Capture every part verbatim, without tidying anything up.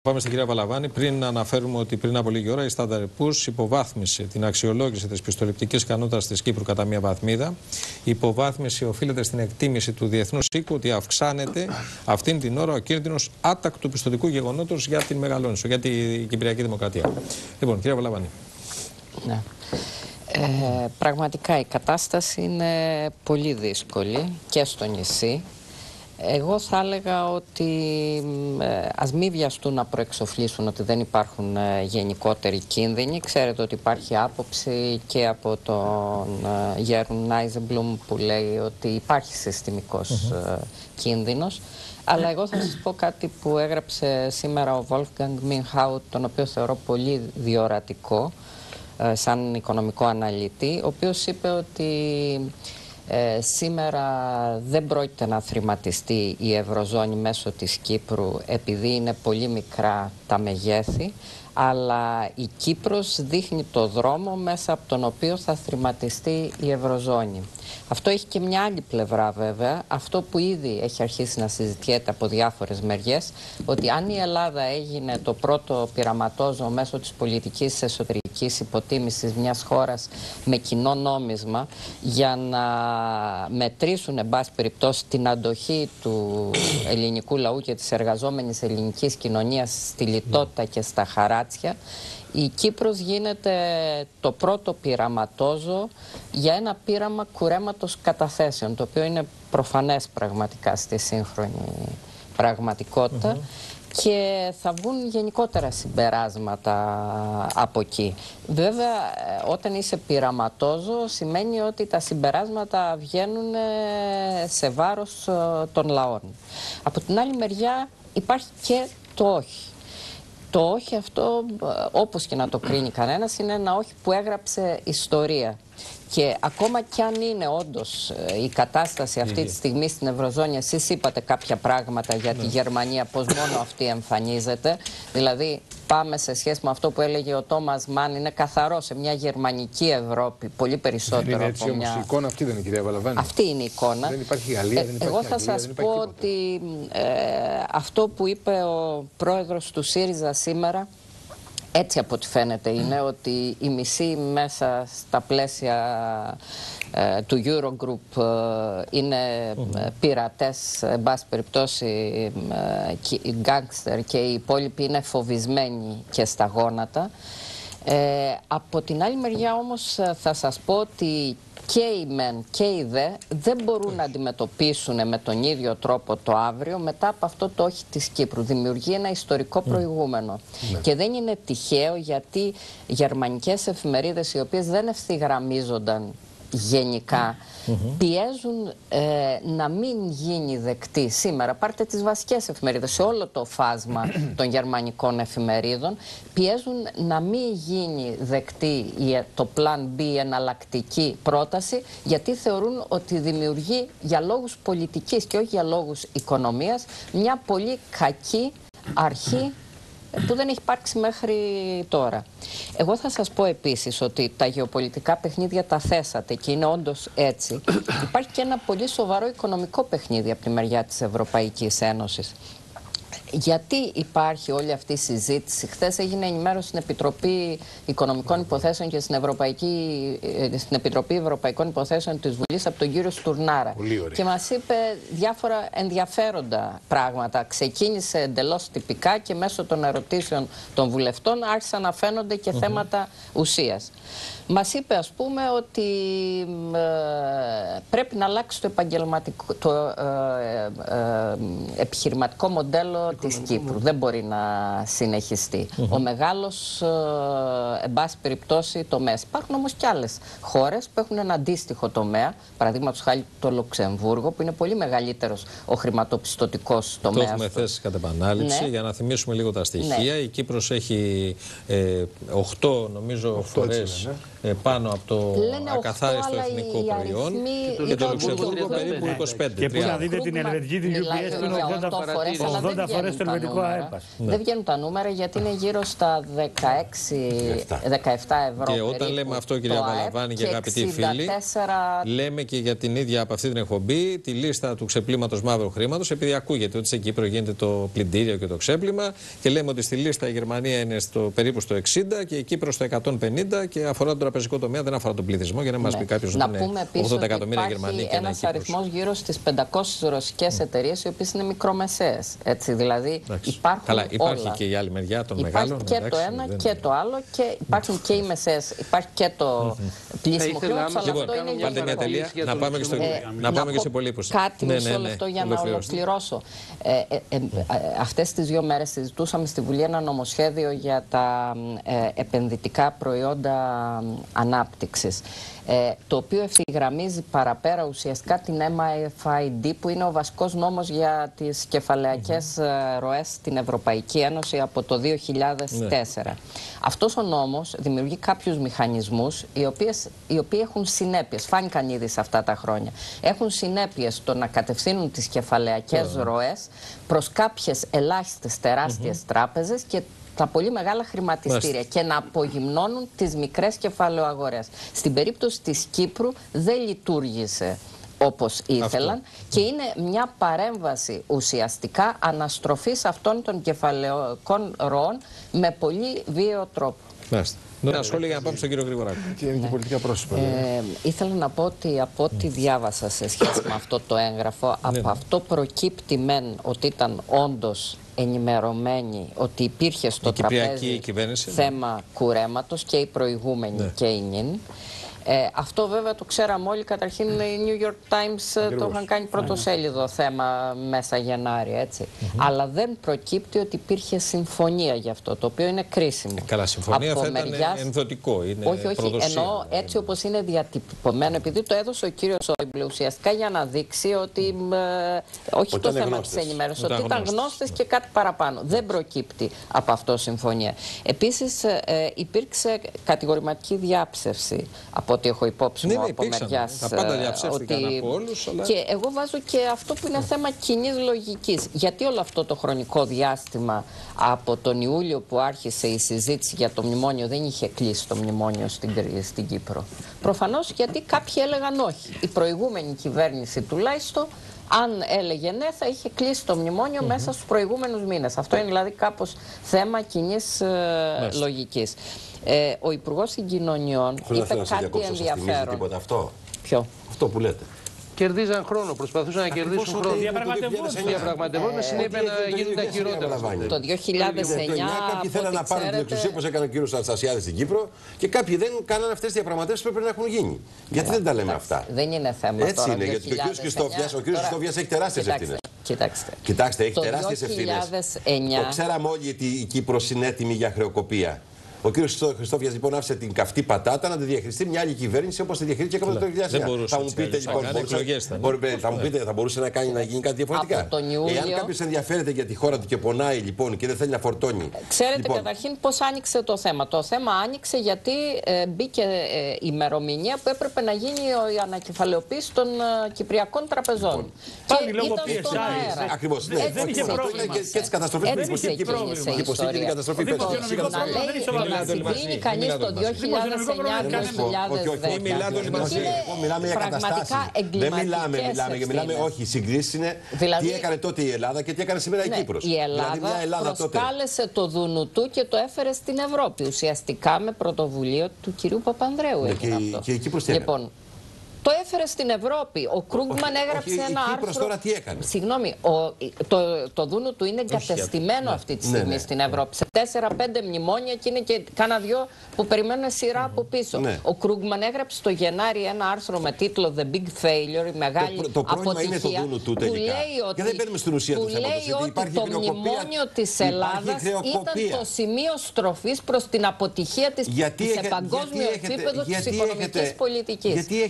Πάμε στην κυρία Παλαβάνη. Πριν αναφέρουμε ότι πριν από λίγη ώρα η Standard and Poor's υποβάθμισε την αξιολόγηση της πιστοληπτικής ικανότητας της Κύπρου κατά μία βαθμίδα. Η υποβάθμιση οφείλεται στην εκτίμηση του Διεθνούς Οίκου ότι αυξάνεται αυτήν την ώρα ο κίνδυνος άτακτου πιστωτικού γεγονότος για την Μεγαλόνισσο, για την Κυπριακή Δημοκρατία. Λοιπόν, κυρία Παλαβάνη. Ναι. Ε, πραγματικά η κατάσταση είναι πολύ δύσκολη και στο νησί. Εγώ θα έλεγα ότι ε, ας μην βιαστούν να προεξοφλήσουν ότι δεν υπάρχουν ε, γενικότεροι κίνδυνοι. Ξέρετε ότι υπάρχει άποψη και από τον ε, Γέρουν Νάιζεμπλουμ που λέει ότι υπάρχει συστημικός ε, κίνδυνος. Αλλά εγώ θα σας πω κάτι που έγραψε σήμερα ο Wolfgang Minchau, τον οποίο θεωρώ πολύ διορατικό ε, σαν οικονομικό αναλυτή, ο οποίος είπε ότι Ε, σήμερα δεν πρόκειται να θρηματιστεί η Ευρωζώνη μέσω της Κύπρου επειδή είναι πολύ μικρά τα μεγέθη, αλλά η Κύπρος δείχνει το δρόμο μέσα από τον οποίο θα θρηματιστεί η Ευρωζώνη. Αυτό έχει και μια άλλη πλευρά βέβαια, αυτό που ήδη έχει αρχίσει να συζητιέται από διάφορες μεριές, ότι αν η Ελλάδα έγινε το πρώτο πειραματόζωο μέσω της πολιτικής εσωτερικής υποτίμησης μιας χώρας με κοινό νόμισμα για να μετρήσουν εν πάση περιπτώσει την αντοχή του ελληνικού λαού και της εργαζόμενης ελληνικής κοινωνίας στη λιτότητα και στα χαράτσια, η Κύπρος γίνεται το πρώτο πειραματόζωο για ένα πείραμα κουρέματος καταθέσεων, το οποίο είναι προφανές πραγματικά στη σύγχρονη πραγματικότητα. Mm-hmm. Και θα βγουν γενικότερα συμπεράσματα από εκεί. Βέβαια, όταν είσαι πειραματόζωο, σημαίνει ότι τα συμπεράσματα βγαίνουν σε βάρος των λαών. Από την άλλη μεριά υπάρχει και το όχι. Το όχι αυτό, όπως και να το κρίνει κανένας, είναι ένα όχι που έγραψε ιστορία. Και ακόμα κι αν είναι όντως η κατάσταση αυτή τη στιγμή στην Ευρωζώνη, εσείς είπατε κάποια πράγματα για τη Γερμανία, πως μόνο αυτή εμφανίζεται. Δηλαδή, πάμε σε σχέση με αυτό που έλεγε ο Τόμας Μαν, είναι καθαρό σε μια γερμανική Ευρώπη, πολύ περισσότερο δεν είναι από έτσι, μια... όμως η εικόνα αυτή δεν είναι, κυρία Παλαβάνη. Αυτή είναι η εικόνα. Δεν υπάρχει Γαλλία, δεν υπάρχει Εγώ Αγγλία, θα σας δεν πω ότι ε, αυτό που είπε ο πρόεδρος του ΣΥΡΙΖΑ σήμερα, έτσι από ό,τι φαίνεται είναι, ότι οι μισοί μέσα στα πλαίσια ε, του Eurogroup ε, είναι ε, πειρατές, εν πάση περιπτώσει ε, γκάνγκστερ, και οι υπόλοιποι είναι φοβισμένοι και στα γόνατα. Ε, από την άλλη μεριά όμως θα σας πω ότι και οι μεν και οι δε δεν μπορούν να αντιμετωπίσουν με τον ίδιο τρόπο το αύριο μετά από αυτό το όχι της Κύπρου. Δημιουργεί ένα ιστορικό προηγούμενο. Mm. Και δεν είναι τυχαίο, γιατί γερμανικές εφημερίδες, οι οποίες δεν ευθυγραμμίζονταν γενικά, mm-hmm. πιέζουν ε, να μην γίνει δεκτή σήμερα. Πάρτε τις βασικές εφημερίδες, σε όλο το φάσμα των γερμανικών εφημερίδων, πιέζουν να μην γίνει δεκτή το Plan B, εναλλακτική πρόταση, γιατί θεωρούν ότι δημιουργεί για λόγους πολιτικής και όχι για λόγους οικονομίας μια πολύ κακή αρχή που δεν έχει υπάρξει μέχρι τώρα. Εγώ θα σας πω επίσης ότι τα γεωπολιτικά παιχνίδια τα θέσατε και είναι όντως έτσι. Υπάρχει και ένα πολύ σοβαρό οικονομικό παιχνίδι από τη μεριά της Ευρωπαϊκής Ένωσης. Γιατί υπάρχει όλη αυτή η συζήτηση? Χθες έγινε ενημέρωση στην Επιτροπή Οικονομικών Υποθέσεων και στην, Ευρωπαϊκή, στην Επιτροπή Ευρωπαϊκών Υποθέσεων της Βουλής από τον κύριο Στουρνάρα. Και μας είπε διάφορα ενδιαφέροντα πράγματα. Ξεκίνησε εντελώς τυπικά και μέσω των ερωτήσεων των βουλευτών άρχισαν να φαίνονται και mm-hmm. θέματα ουσίας. Μας είπε, ας πούμε, ότι ε, πρέπει να αλλάξει το επαγγελματικό, το ε, ε, επιχειρηματικό μοντέλο της Κύπρου. Δεν μπορεί να συνεχιστεί. Mm-hmm. Ο μεγάλος, ε, εν πάση περιπτώσει, τομέας. Υπάρχουν όμως και άλλες χώρες που έχουν ένα αντίστοιχο τομέα. Παραδείγματος χάρη το Λουξεμβούργο, που είναι πολύ μεγαλύτερος ο χρηματοπιστωτικός τομέας. Το έχουμε θέσει κατ' επανάληψη. Ναι. Για να θυμίσουμε λίγο τα στοιχεία. Ναι. Η Κύπρος έχει ε, οκτώ, νομίζω, φορές ε, πάνω από το λένε ακαθάριστο εθνικό προϊόν και, και το Λουξεμβούργο περίπου είκοσι πέντε. Και πού να δείτε την Ελβετική, την γιου πι ες που είναι ογδόντα φορές βγαίνουν τα νούμερα. Ναι. Δεν βγαίνουν τα νούμερα γιατί είναι γύρω στα δεκαέξι δεκαεπτά ευρώ. Και όταν λέμε αυτό, κυρία Βαλαβάνη και αγαπητοί φίλοι, λέμε και για την ίδια από αυτή την εκπομπή τη λίστα του ξεπλήματος μαύρου χρήματος, επειδή ακούγεται ότι στην Κύπρο γίνεται το πλυντήριο και το ξέπλυμα, και λέμε ότι στη λίστα η Γερμανία είναι στο, περίπου στο εξήντα και η Κύπρο στο εκατόν πενήντα, και αφορά τον τραπεζικό τομέα, δεν αφορά τον πληθυσμό, για να μας ναι. πει κάποιος ότι είναι ογδόντα εκατομμύρια Γερμανία και ένας αριθμός γύρω στις πεντακόσιες ρωσικές mm. εταιρείες, οι οποίες είναι μικρομεσαίες. Έτσι, δηλαδή υπάρχουν Καλά, υπάρχει όλα. και η άλλη μεριά των υπάρχει μεγάλων. Και εντάξει, το ένα δεν... και το άλλο, και υπάρχουν και οι μεσαίες, υπάρχει και το πλήσιμο χρήματος, αλλά λοιπόν, αυτό είναι πάρτε μια τελεία, να πάμε και στο, ε, να πάμε και στο υπολείπους. Κάτι ναι, μισό ναι, λεπτό ναι, για να ολοκληρώσω. Ε, ε, ε, ε, αυτές τις δύο μέρες συζητούσαμε στη Βουλή ένα νομοσχέδιο για τα ε, επενδυτικά προϊόντα ανάπτυξης, ε, το οποίο ευθυγραμμίζει παραπέρα ουσιαστικά την εμ εφ άι ντι, που είναι ο βασικός νόμος για τις κεφαλαιακές mm-hmm. ροές στην Ευρωπαϊκή Ένωση από το δύο χιλιάδες τέσσερα. Yeah. Αυτός ο νόμος δημιουργεί κάποιους μηχανισμούς οι, οποίες, οι οποίοι έχουν συνέπειες, φάνηκαν ήδη σε αυτά τα χρόνια. Έχουν συνέπειες στο να κατευθύνουν τις κεφαλαιακές yeah. ροές προς κάποιες ελάχιστες τεράστιες mm-hmm. τράπεζες και τα πολύ μεγάλα χρηματιστήρια και να απογυμνώνουν τις μικρές κεφαλαιοαγορές. Στην περίπτωση της Κύπρου δεν λειτουργήσε όπως ήθελαν αυτό. Και είναι μια παρέμβαση ουσιαστικά αναστροφής αυτών των κεφαλαιοικών ροών με πολύ βίαιο τρόπο. Μάλιστα. Ένα σχόλιο για να πάμε στον κύριο Γρηγοράκη. Και είναι και πολιτικά πρόσωπα. Ε, ήθελα να πω ότι από ό,τι διάβασα σε σχέση με αυτό το έγγραφο, από αυτό προκύπτει μεν ότι ήταν όντως ενημερωμένοι ότι υπήρχε στο τραπέζι θέμα κουρέματος, και οι προηγούμενοι ναι. και οι νυν. Ε, αυτό βέβαια το ξέραμε όλοι. Καταρχήν οι New York Times Ακριβώς. το είχαν κάνει πρωτοσέλιδο yeah. θέμα μέσα Γενάρη, έτσι. Mm-hmm. Αλλά δεν προκύπτει ότι υπήρχε συμφωνία γι' αυτό, το οποίο είναι κρίσιμο. Ε, καλά, συμφωνία από θα μεριάς... ήταν ενδοτικό, είναι όχι, όχι, προδοσία. Εννοώ έτσι όπως είναι διατυπωμένο, επειδή το έδωσε ο κύριος Σόιμπλε ουσιαστικά για να δείξει ότι, mm. ε, όχι ότι το θέμα γνώστες. Της ενημέρωσης, ότι ήταν γνώστες και κάτι παραπάνω. Δεν προκύπτει από αυτό συμφωνία. Επίσης ε, υπήρξε κατηγορηματική διάψευση από ό,τι έχω υπόψη μου, ναι, από μεριάς. Τα πάντα διαψεύστηκαν ότι... από όλους. Αλλά... Και εγώ βάζω και αυτό που είναι θέμα κοινής λογικής. Γιατί όλο αυτό το χρονικό διάστημα από τον Ιούλιο που άρχισε η συζήτηση για το μνημόνιο δεν είχε κλείσει το μνημόνιο στην, στην Κύπρο? Προφανώς γιατί κάποιοι έλεγαν όχι. Η προηγούμενη κυβέρνηση τουλάχιστον, αν έλεγε ναι, θα είχε κλείσει το μνημόνιο mm-hmm. μέσα στους προηγούμενους μήνες. Αυτό είναι δηλαδή κάπως θέμα κοινής ε, λογικής. Ε, ο Υπουργός Συγκοινωνιών είπε κάτι ενδιαφέρον. Τίποτα αυτό. Ποιο? Αυτό που λέτε. Κερδίζαν χρόνο, προσπαθούσαν να κερδίσουν χρόνο. Διαπραγματευόταν, συνέπεια να γίνουν τα χειρότερα. Το δύο χιλιάδες εννιά κάποιοι θέλαν να πάρουν την εξουσία, όπως έκανε ο κύριος Αναστασιάδης στην Κύπρο, και κάποιοι δεν κάνανε αυτές τις διαπραγματεύσεις που έπρεπε να έχουν γίνει. Γιατί δεν τα λέμε αυτά? Δεν είναι θέμα. Έτσι είναι, γιατί ο κύριος Χριστόφιας έχει τεράστιες ευθύνες. Κοιτάξτε. Κοιτάξτε, έχει τεράστιες ευθύνες. Το ξέραμε όλοι ότι η Κύπρος είναι έτοιμη για χρεοκοπία. Ο κύριος Χριστόφιας λοιπόν άφησε την καυτή πατάτα να τη διαχειριστεί μια άλλη κυβέρνηση όπως τη διαχειρίστηκε από το δύο χιλιάδες εννιά. Θα μου πείτε λοιπόν, θα μου πείτε, θα μπορούσε να κάνει να γίνει κάτι διαφορετικά? Εάν κάποιος ενδιαφέρεται για τη χώρα του και πονάει λοιπόν και δεν θέλει να φορτώνει. Ξέρετε λοιπόν... καταρχήν πώς άνοιξε το θέμα? Το θέμα άνοιξε γιατί ε, μπήκε ε, ημερομηνία που έπρεπε να γίνει η ανακεφαλαιοποίηση των ε, κυπριακών τραπεζών. Λοιπόν, και πάλι λόγω πίεσης. Ακριβώς. Δεν είχε πρόβλημα. Και τις καταστροφές που υποστήριξε η καταστροφή. Να συγκρίνει κανείς το δύο χιλιάδες εννιά δύο χιλιάδες δέκα. Μιλάμε για καταστάσεις. Δεν μιλάμε, μιλάμε, μιλάμε, όχι, οι συγκρίσεις είναι τι έκανε τότε η Ελλάδα και τι έκανε σήμερα η Κύπρος. Η Ελλάδα προσκάλεσε το Δουνουτού και το έφερε στην Ευρώπη, ουσιαστικά με πρωτοβουλία του κυρίου Παπανδρέου. Και η Κύπρος τι έκανε? Το έφερε στην Ευρώπη. Ο Κρούγκμαν έγραψε όχι, ένα η άρθρο. τώρα τι έκανε? Συγγνώμη, ο, το, το Δούνου του είναι εγκατεστημένο αυτή τη στιγμή ναι, ναι, στην Ευρώπη. Σε τέσσερα πέντε μνημόνια και είναι και κάνα δυο που περιμένουν σειρά από πίσω. Ναι. Ο Κρούγκμαν έγραψε το Γενάρη ένα άρθρο με τίτλο The Big Failure, η μεγάλη το, το αποτυχία. Είναι το Δούνου του τελικά. Που λέει ότι, και δεν μπαίνουμε στην ουσία του θέματος. Λέει ότι το μνημόνιο της Ελλάδας ήταν το σημείο στροφής προς την αποτυχία της σε παγκόσμιο επίπεδο της οικονομικής πολιτικής. Γιατί έχετε μυθοποιήσει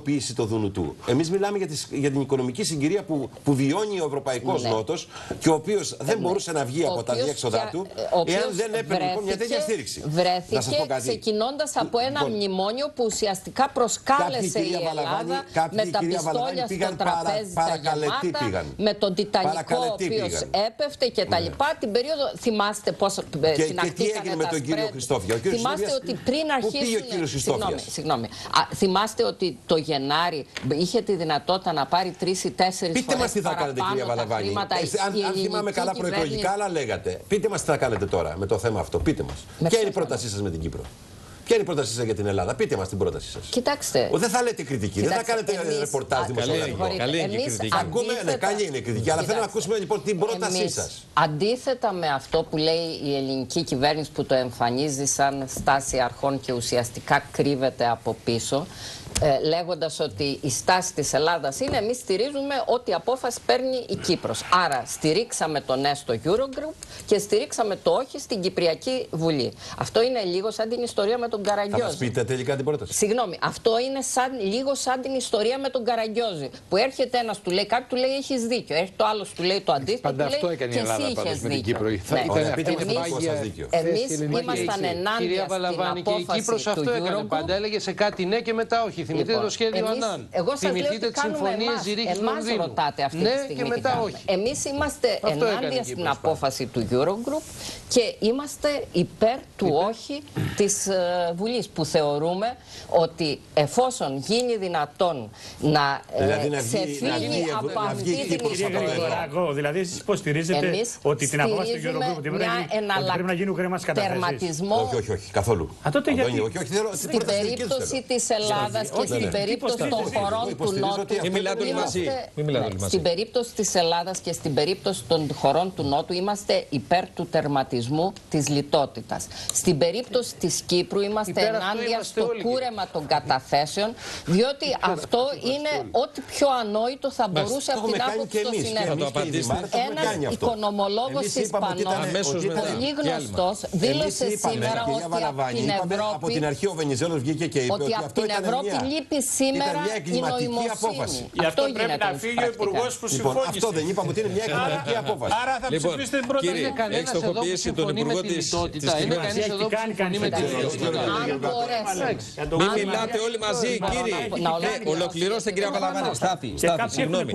υλοποιήσει το Δουνουτού. Εμείς μιλάμε για, τις, για την οικονομική συγκυρία που, που βιώνει ο Ευρωπαϊκός ναι. Νότος και ο οποίος δεν ναι. μπορούσε να βγει ο από τα διέξοδα πια, του εάν δεν έπαιρνε λοιπόν, μια τέτοια στήριξη. Βρέθηκε ξεκινώντας από ένα λοιπόν, μνημόνιο που ουσιαστικά προσκάλεσε η Ελλάδα με τα πιστόλια στο τραπέζι τα γεμάτα, με τον Τιτανικό ο οποίος έπεφτε και τα λοιπά. Την περίοδο θυμάστε πώς συναχτήκανε τα σπρέτ. Θυμάστε ότι πριν αρχίσουν. Συγγνώμη. Θυμάστε ότι το Γενάρη είχε τη δυνατότητα να πάρει τρεις ή τέσσερις φορές μας τι θα κάνετε, κυρία Βαλαβάνη. Αν θυμάμαι καλά προεκλογικά, άλλα λέγατε. Πείτε μας τι θα κάνετε τώρα με το θέμα αυτό. Πείτε μας. Ποια είναι η πρότασή σας με την Κύπρο? Ποια είναι η πρότασή σας για την Ελλάδα? Πείτε μας την πρότασή σας. Κοιτάξτε. Ο, δεν θα λέτε κριτική, κοιτάξτε, δεν θα κάνετε εμείς, ρεπορτάζ δημοσιογραφικό. Καλή είναι η κριτική. Ακούμε, ναι, καλή είναι η κριτική, αλλά θέλω να ακούσουμε λοιπόν την πρότασή σας. Αντίθετα με αυτό που λέει η ελληνική κυβέρνηση που το εμφανίζει σαν στάση αρχών και ουσιαστικά κρύβεται από πίσω, Ε, λέγοντας ότι η στάση της Ελλάδας είναι εμείς στηρίζουμε ό,τι απόφαση παίρνει η Κύπρος. Άρα στηρίξαμε το ναι στο Eurogroup και στηρίξαμε το όχι στην Κυπριακή Βουλή. Αυτό είναι λίγο σαν την ιστορία με τον Καραγκιόζη. Θα μας πείτε τελικά την πρόταση. Συγγνώμη, αυτό είναι σαν, λίγο σαν την ιστορία με τον Καραγκιόζη. Που έρχεται ένας του λέει κάτι, του λέει έχεις δίκιο. Έρχεται το άλλος του λέει το αντίθετο. Πάντα του αυτό λέει, έκανε η Ελλάδα πάντως με την Κύπρο. Εμείς ήμασταν ενάντια στην απόφαση του Eurogroup. Πάντα έλεγε σε κάτι ναι και μετά όχι. Θυμηθείτε το σχέδιο. Εμείς, εγώ σας λέω ότι κάνουμε εμάς, εμάς ρωτάτε αυτή ναι, τη στιγμή και μετά όχι. Εμείς είμαστε αυτό ενάντια στην απόφαση του Eurogroup και είμαστε υπέρ του υπέρ. όχι της uh, Βουλής, που θεωρούμε ότι εφόσον γίνει δυνατόν να δηλαδή, ξεφύγει από αυτή την ιστορία. Δηλαδή εσείς υποστηρίζετε ότι την απόφαση του Eurogroup πρέπει να γίνουν χρέμα καταθέσεις? Όχι, όχι, όχι, καθόλου. Στην περίπτωση της Ελλάδας και στην περίπτωση των χωρών του Νότου. Στην περίπτωση της Ελλάδας και στην περίπτωση των χωρών του Νότου είμαστε υπέρ του τερματισμού της λιτότητας. Στην περίπτωση της Κύπρου είμαστε ενάντια στο κούρεμα των καταθέσεων, διότι αυτό είναι ό,τι πιο ανόητο θα μπορούσε από την άποψη των συνέβη. Ένας οικονομολόγος Ισπανός, πολύ γνωστός, δήλωσε σήμερα ότι από την αρχή ο Βενιζέλος βγήκε και είπε ότι από την Ευρώπη λείπει σήμερα η νοημοσύνη. Γι' αυτό πρέπει να φύγει ο Υπουργός που συμφώνησε. Αυτό δεν είπαμε ότι είναι μια εκκληματική απόφαση. Άρα θα ψηφίσετε την πρόταση. Κύριε, έχεις στοχοποιήσει τον Υπουργό της Κοινωνίας. Είναι κανείς εδώ που συμφωνεί με τη λιτότητα. Μην μιλάτε όλοι μαζί, κύριε. Ολοκληρώστε, κυρία Βαλαβάνη. Στάθη, συγγνώμη.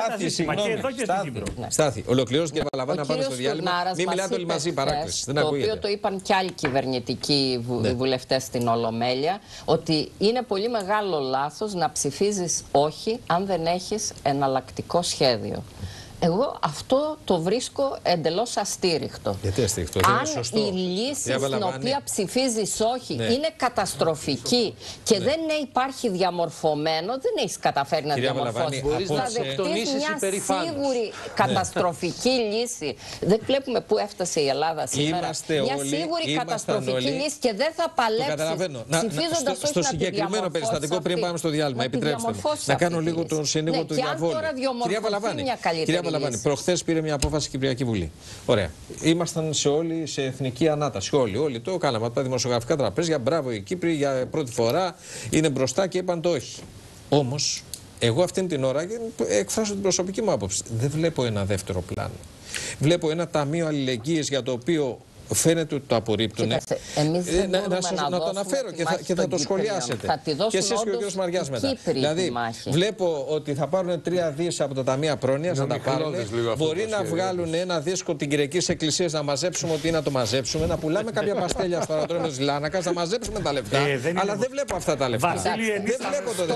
Στάθη, ολοκληρώστε, κύριε Βαλαβάνη, να πάμε στο διάλειμμα. Μην μιλάτε όλοι μαζί, παράκληση. Το οποίο το είπαν και άλλοι κυβερνητικοί βουλευτές στην Ολομέλεια, ότι είναι πολύ μεγάλο λάθος να ψηφίζεις όχι αν δεν έχεις εναλλακτικό σχέδιο. Εγώ αυτό το βρίσκω εντελώς αστήριχτο. Γιατί αστήριχτο? Αν η λύση στην οποία ψηφίζεις όχι ναι. είναι καταστροφική και ναι. δεν υπάρχει διαμορφωμένο, δεν έχεις καταφέρει να διαμορφώσεις. Μπορείς να δεχτείς μια σίγουρη καταστροφική λύση. Δεν βλέπουμε πού έφτασε η Ελλάδα σήμερα. Είμαστε μια όλοι, σίγουρη καταστροφική όλοι, λύση και δεν θα παλέψεις ψηφίζοντας όχι στο συγκεκριμένο περιστατικό πριν πάμε στο διάλειμμα. Επιτρέψτε μου να κάνω λίγο τον συνήγορο του διαβόλου. Κυρία Βαλαβάνη, προχθές πήρε μια απόφαση η Κυπριακή Βουλή. Ωραία. Ήμασταν σε όλοι σε εθνική ανάταση. Όλοι, όλοι το κάναμε από τα δημοσιογραφικά τραπέζια. Μπράβο οι Κύπροι για πρώτη φορά είναι μπροστά και είπαν το όχι. Όμως, εγώ αυτήν την ώρα εκφράζω την προσωπική μου άποψη. Δεν βλέπω ένα δεύτερο πλάνο. Βλέπω ένα ταμείο αλληλεγγύης για το οποίο φαίνεται ότι το απορρίπτουν. Ε, να, να, σας, να, να το αναφέρω και θα, και θα το σχολιάσετε. Θα και εσείς και ο κ. Μαριάς μετά. Δηλαδή, βλέπω ότι θα πάρουν τρία δις από τα ταμεία πρόνοιας, να τα πάρουν. Μπορεί να βγάλουν ένα δίσκο την Κυριακής Εκκλησίας να μαζέψουμε ό,τι είναι να το μαζέψουμε, να πουλάμε κάποια παστέλια στο αεροδρόμιο της Λάνακας, να μαζέψουμε τα λεφτά. Ε, δεν αλλά δεν βλέπω αυτά τα λεφτά. Βασίλη, δεν βλέπω το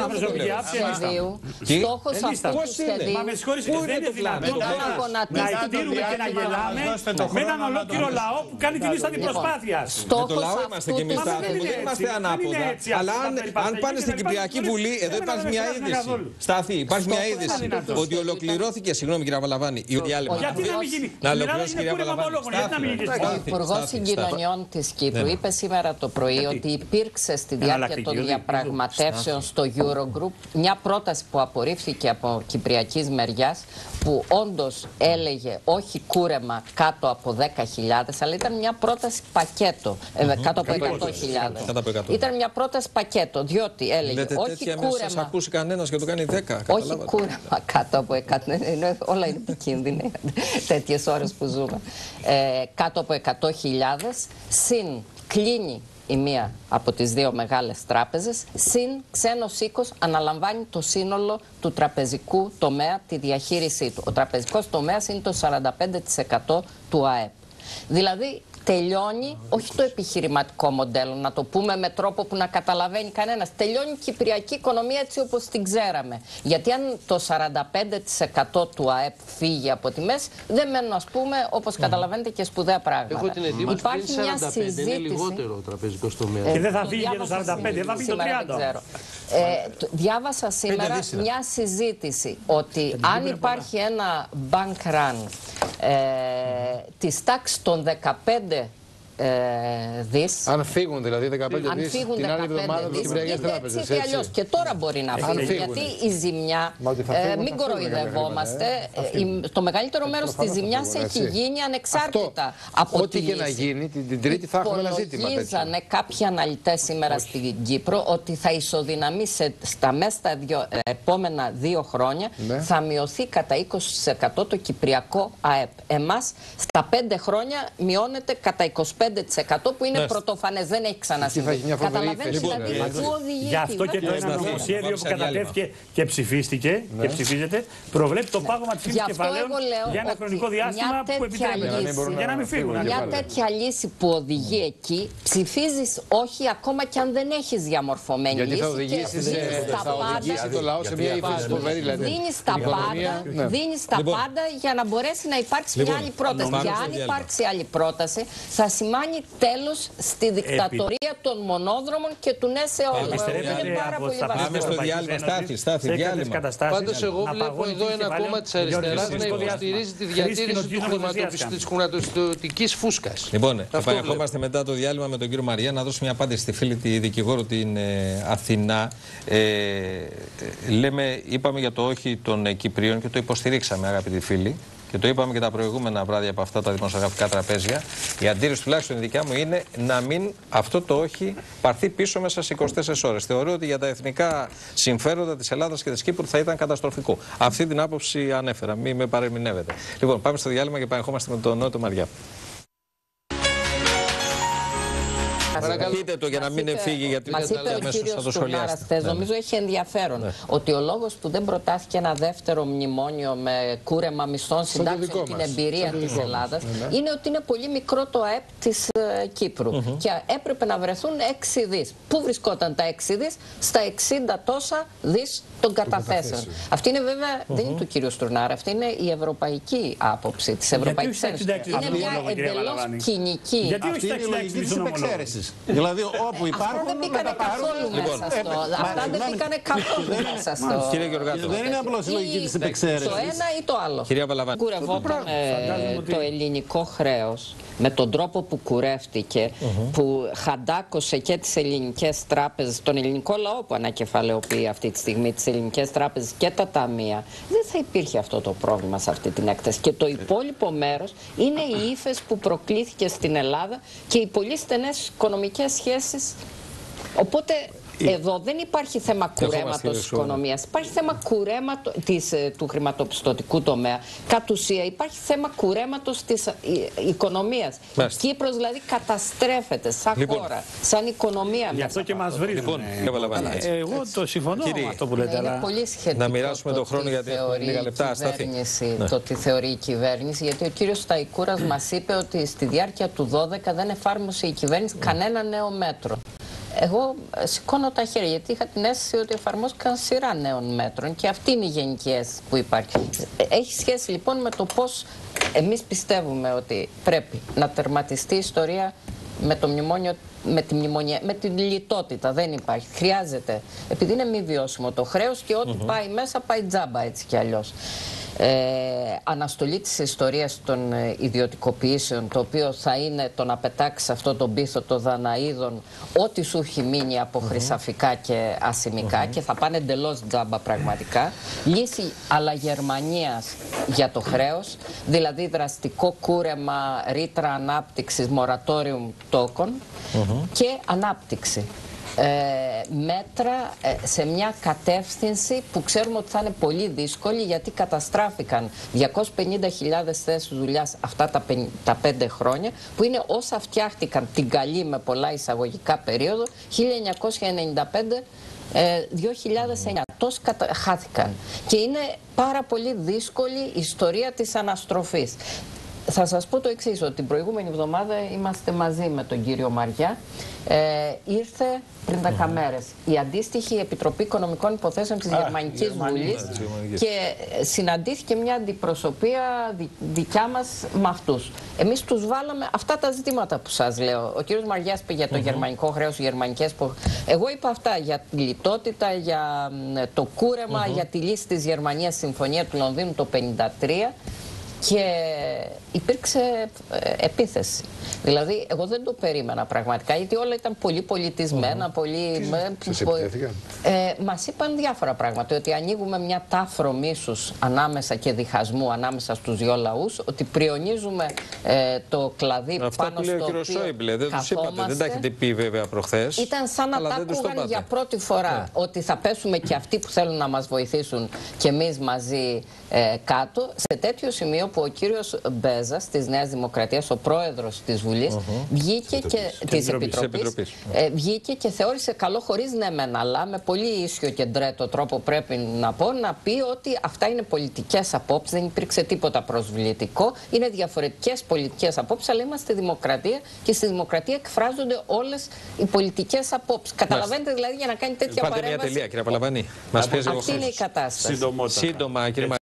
δεύτερο. Στόχος αυτού του σχεδίου. Μα με συγχωρείτε, δεν είναι δυνατόν να εκτείνουμε και να γελάμε με έναν ολόκληρο λαό που κάνει την ίστατη προσπάθεια. Με το λαό είμαστε και εμείς, Στάθη μου, δεν είμαστε ανάποδα. Αλλά αν πάνε στην Κυπριακή Βουλή, εδώ υπάρχει μια είδηση. Στάθη, υπάρχει μια είδηση ότι ολοκληρώθηκε, συγγνώμη κυρία Βαλαβάνη, η διάλειμμα. Γιατί να μην γίνει? Να ολοκληρώσει κυρία Βαλαβάνη. Ο Υπουργός Συγκοινωνιών της Κύπρου είπε σήμερα το πρωί ότι υπήρξε στη διάρκεια των διαπραγματεύσεων στο Eurogroup μια πρόταση που απορρίφθηκε από κυπριακής μεριάς, που όντως έλεγε όχι κούρεμα κάτω από δέκα χιλιάδες. χιλιάδες, αλλά ήταν μια πρόταση πακέτο. Ε, mm-hmm. Κάτω από εκατό χιλιάδες. Ήταν μια πρόταση πακέτο, διότι έλεγε λέτε, όχι τέτοια κούρεμα. Μην σας ακούσει κανένας και το κάνει δέκα. Όχι κούρεμα κάτω από εκατό. Όλα είναι επικίνδυνα τέτοιες ώρες που ζούμε. Ε, κάτω από εκατό χιλιάδες, συν κλείνει η μία από τις δύο μεγάλες τράπεζες, συν ξένος οίκος αναλαμβάνει το σύνολο του τραπεζικού τομέα, τη διαχείρισή του. Ο τραπεζικός τομέας είναι το σαράντα πέντε τοις εκατό του ΑΕΠ. Δηλαδή τελειώνει όχι το επιχειρηματικό μοντέλο, να το πούμε με τρόπο που να καταλαβαίνει κανένας. Τελειώνει η κυπριακή οικονομία έτσι όπως την ξέραμε. Γιατί αν το σαράντα πέντε τοις εκατό του ΑΕΠ φύγει από τη μέση, δεν μένουν, ας πούμε, όπως mm. καταλαβαίνετε, και σπουδαία πράγματα. Έχω την εντύπωση Υπάρχει ότι μια συζήτηση. Είναι λιγότερο ο τραπεζικός τομέας. Ε, και δεν θα φύγει για το σαράντα πέντε, θα φύγει το τριάντα. Ε, διάβασα σήμερα μια συζήτηση ότι αν υπάρχει ένα bank run ε, της τάξης των δεκαπέντε ε, δις. Αν φύγουν δηλαδή δεκαπέντε δις την άλλη εβδομάδα από τις Κυπριακές Τράπεζες. Έτσι ή αλλιώς. Και τώρα μπορεί να φύγουν. Γιατί η ζημιά, ε, μην κοροϊδευόμαστε, ε, το μεγαλύτερο μέρος της ζημιάς έχει γίνει ανεξάρτητα από ό,τι και να γίνει, την Τρίτη θα έχουμε ένα ζήτημα. Υπολογίζανε κάποιοι αναλυτές σήμερα στην Κύπρο ότι θα ισοδυναμεί στα μέσα στα επόμενα δύο χρόνια, θα μειωθεί κατά είκοσι τοις εκατό το κυπριακό ΑΕΠ. Εμάς στα πέντε χρόνια μειώνεται κατά είκοσι πέντε τοις εκατό που είναι ναι. πρωτοφανές, δεν έχει ξανασυμβεί. Καταλαβαίνετε δηλαδή πού οδηγεί. Γι' αυτό και το ένα νομοσχέδιο που κατατέθηκε και ψηφίστηκε ναι. και ψηφίζεται προβλέπει το πάγωμα της ύψης κεφαλαίων για ένα χρονικό διάστημα που επιτρέπεται. Για να μην φύγουν. Μια τέτοια λύση που οδηγεί εκεί ψηφίζεις όχι ακόμα και αν δεν έχεις διαμορφωμένη λύση. Γιατί θα οδηγήσει το λαό σε μια ύφεση φοβερή. Δίνεις τα πάντα, δίνεις τα πάντα για να μπορέσει να υπάρξει μια άλλη πρόταση. Και αν υπάρξει άλλη πρόταση θα σημάνει τέλος στη δικτατορία των μονόδρομων και του ναι σε όλα. Είναι πάρα πολύ βασικό. Πάμε στο διάλειμμα, Στάθη, Στάθη, διάλειμμα. Πάντως εγώ βλέπω εδώ ένα κόμμα της αριστεράς να υποστηρίζει τη διατήρηση της χρηματοπιστωτικής φούσκας. Λοιπόν, επανερχόμαστε μετά το διάλειμμα με τον κύριο Μαριά να δώσουμε μια απάντηση στη φίλη τη δικηγόρο την Αθηνά. Λέμε, είπαμε για το όχι των Κυπρίων και το υποστηρίξαμε, αγαπητοί φίλοι. Και το είπαμε και τα προηγούμενα βράδια από αυτά τα δημοσιογραφικά τραπέζια. Η αντίρρηση, τουλάχιστον η δικιά μου, είναι να μην αυτό το όχι πάρθει πίσω μέσα σε είκοσι τέσσερις ώρες. Θεωρώ ότι για τα εθνικά συμφέροντα της Ελλάδας και της Κύπρου θα ήταν καταστροφικό. Αυτή την άποψη ανέφερα. Μην με παρεμηνεύετε. Λοιπόν, πάμε στο διάλειμμα και επανερχόμαστε με τον Νότο Μαριά. Πείτε το για να μην φύγει, γιατί μας είπε ο κύριος Στουρνάρας χθες, νομίζω έχει ενδιαφέρον ναι. ότι ο λόγος που δεν προτάθηκε ένα δεύτερο μνημόνιο με κούρεμα μισθών συντάξεων και την εμπειρία της Ελλάδας ναι. είναι ότι είναι πολύ μικρό το ΑΕΠ της uh, Κύπρου mm-hmm. και έπρεπε να βρεθούν έξι δις. Πού βρισκόταν τα έξι δις? Στα εξήντα τόσα δις των καταθέσεων. Αυτή είναι βέβαια, mm-hmm. δεν είναι του κύριου Στουρνάρα, αυτή είναι η ευρωπαϊκή άποψη της Ευρωπαϊκής Ένωσης. Είναι μια εντελώς κοινική. Γιατί όχι τα εξήντα της υπεξαίρεσης? Δηλαδή όπου υπάρχουν. Αυτά δεν μπήκανε καθόλου μέσα στο. Αυτά δεν μπήκανε καθόλου μέσα στο. Κύριε Γεωργάτο, δεν είναι απλώς η λογική της επεξαίρεσης. Το ένα ή το άλλο. Κυρία Παλαβάνη. Κουρευόταν το ελληνικό χρέος με τον τρόπο που κουρεύτηκε, που χαντάκωσε και τις ελληνικές τράπεζες, τον ελληνικό λαό που ανακεφαλαιοποιεί αυτή τη στιγμή, τις ελληνικές τράπεζες και τα ταμεία, δεν θα υπήρχε αυτό το πρόβλημα σε αυτή την έκταση. Και το υπόλοιπο μέρος είναι η ύφεση που προκλήθηκε στην Ελλάδα και οι πολύ στενές οικονομικές σχέσεις. Οπότε εδώ δεν υπάρχει θέμα κουρέματος της οικονομίας, υπάρχει θέμα κουρέματος της, του χρηματοπιστωτικού τομέα. Κατ' ουσία υπάρχει θέμα κουρέματος της οικονομίας. Η Κύπρος δηλαδή καταστρέφεται σαν λοιπόν. χώρα, σαν οικονομία. Γι' αυτό και μας βρίζουν. Λοιπόν, ε, εγώ το συμφωνώ με αυτό που λέτε. Είναι αλλά... πολύ σχετικό να μοιράσουμε τον χρόνο γιατί λίγα λεπτά. Ναι. Το τι θεωρεί η κυβέρνηση, γιατί ο κύριος Σταϊκούρας μας είπε ότι στη διάρκεια του δώδεκα δεν εφάρμοσε η κυβέρνηση κανένα νέο μέτρο. Εγώ σηκώνω τα χέρια γιατί είχα την αίσθηση ότι εφαρμόστηκαν σειρά νέων μέτρων και αυτή είναι η γενική αίσθηση που υπάρχει. Έχει σχέση λοιπόν με το πώς εμείς πιστεύουμε ότι πρέπει να τερματιστεί η ιστορία με το μνημόνιο, με τη μνημονία, με την λιτότητα. Δεν υπάρχει. Χρειάζεται. Επειδή είναι μη βιώσιμο το χρέος και ό,τι mm-hmm. πάει μέσα πάει τζάμπα έτσι κι αλλιώς. ε, αναστολή της ιστορίας των ε, ιδιωτικοποιήσεων, το οποίο θα είναι το να πετάξει αυτό τον πίθο των Δαναίδων ό,τι σου έχει μείνει από mm-hmm. χρυσαφικά και ασημικά mm-hmm. και θα πάνε εντελώς τζάμπα πραγματικά. Λύση αλλά Γερμανίας για το χρέος, δηλαδή δραστικό κούρεμα, ρήτρα ανάπτυξης, moratorium τόκων mm-hmm. και ανάπτυξη. Ε, μέτρα ε, σε μια κατεύθυνση που ξέρουμε ότι θα είναι πολύ δύσκολη, γιατί καταστράφηκαν διακόσιες πενήντα χιλιάδες θέσεις δουλειάς αυτά τα, τα πέντε χρόνια, που είναι όσα φτιάχτηκαν την καλή με πολλά εισαγωγικά περίοδο χίλια εννιακόσια ενενήντα πέντε με δύο χιλιάδες εννιά. Τόσοι χάθηκαν και είναι πάρα πολύ δύσκολη η ιστορία της αναστροφής. Θα σας πω το εξής, ότι την προηγούμενη εβδομάδα είμαστε μαζί με τον κύριο Μαριά. Ε, ήρθε πριν δέκα μέρες η αντίστοιχη Επιτροπή Οικονομικών Υποθέσεων της Α, Γερμανικής Βουλής και συναντήθηκε μια αντιπροσωπεία δι, δικιά μας με αυτούς. Εμείς τους βάλαμε αυτά τα ζητήματα που σας λέω. Ο κύριος Μαριάς είπε για το uh-huh. γερμανικό χρέος, οι γερμανικές... Εγώ είπα αυτά για τη λιτότητα, για το κούρεμα, uh-huh. για τη λύση της Γερμανίας, Συμφωνία του Λονδίνου το χίλια εννιακόσια πενήντα τρία. Και υπήρξε ε, επίθεση. Δηλαδή, εγώ δεν το περίμενα πραγματικά, γιατί όλα ήταν πολύ πολιτισμένα, mm. πολύ... Σας επιτέθηκαν? Ε, μας είπαν διάφορα πράγματα, ότι ανοίγουμε μια τάφρο μίσους ανάμεσα και διχασμού ανάμεσα στους δυο λαούς, ότι πριονίζουμε ε, το κλαδί αυτά πάνω που στο λέει ο κύριος Σόιμπλε, δεν τους είπατε, δεν τα έχετε πει βέβαια προχθές. Ήταν σαν να τα άκουγαν για πρώτη φορά, yeah. ότι θα πέσουμε και αυτοί που θέλουν να μας βοηθήσουν και εμείς μαζί ε, κάτω, σε τέτοιο σημείο που ο κύριος Μπέζας της Νέας Δημοκρατίας, ο πρόεδρος της Βουλής, uh-huh. βγήκε και, και της Επιτροπής, Επιτροπής. Ε, βγήκε και θεώρησε καλό, χωρίς ναι μεν, αλλά με πολύ ίσιο και ντρέτο τρόπο πρέπει να πω, να πει ότι αυτά είναι πολιτικές απόψεις, δεν υπήρξε τίποτα προσβλητικό, είναι διαφορετικές πολιτικές απόψεις, αλλά είμαστε δημοκρατία και στη δημοκρατία εκφράζονται όλες οι πολιτικές απόψεις. Καταλαβαίνετε δηλαδή, για να κάνει τέτοια Πάτε παρέμβαση. Μια τελεία, κύριε Παλαβανή. Μας πιέζει ο χρόνος. Αυτή είναι η κατάσταση. Σύντομα, κύριε